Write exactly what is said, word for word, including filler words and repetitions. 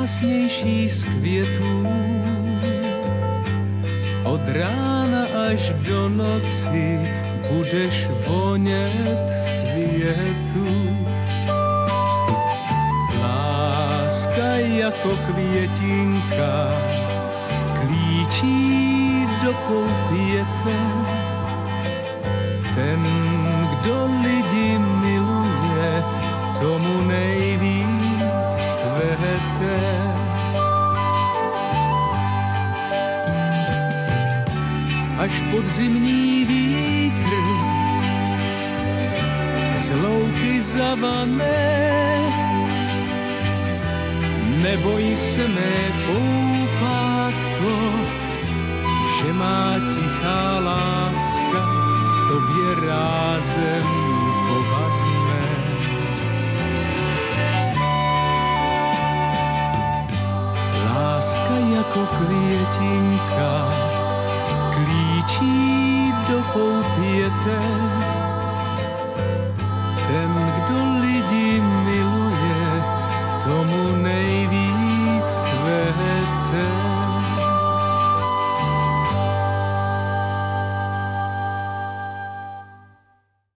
nejkrásnější z květů. Od rána až do noci budeš vonět světu. Láska jako květinka klíčí do poupěte. Ten, kdo lidi miluje, tomu nejvíc kvete. Až podzimní vítr z louky zavané, neboj se, mé poupátko, že má tichá láska tobě rázem povadne. Láska jako květinka klíčí do poupěte. Ten, kdo